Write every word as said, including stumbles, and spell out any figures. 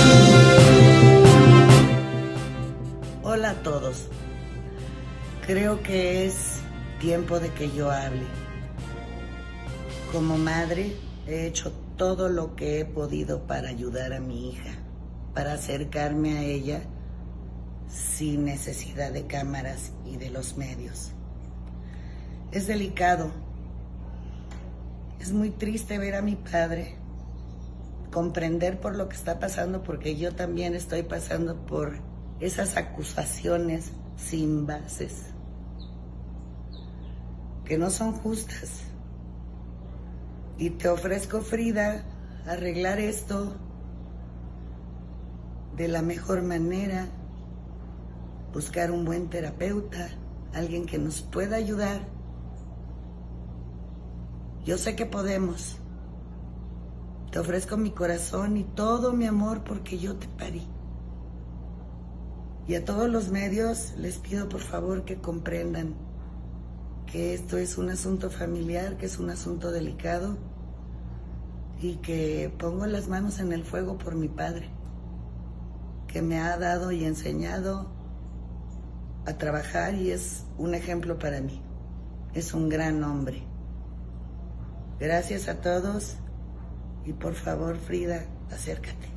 Hola a todos. Creo que es tiempo de que yo hable. Como madre, he hecho todo lo que he podido para ayudar a mi hija, para acercarme a ella sin necesidad de cámaras y de los medios. Es delicado. Es muy triste ver a mi padre, comprender por lo que está pasando, porque yo también estoy pasando por esas acusaciones sin bases, que no son justas. Y te ofrezco, Frida, arreglar esto de la mejor manera, buscar un buen terapeuta, alguien que nos pueda ayudar. Yo sé que podemos. Te ofrezco mi corazón y todo mi amor porque yo te parí. Y a todos los medios les pido por favor que comprendan que esto es un asunto familiar, que es un asunto delicado y que pongo las manos en el fuego por mi padre, que me ha dado y enseñado a trabajar y es un ejemplo para mí. Es un gran hombre. Gracias a todos y por favor, Frida, acércate.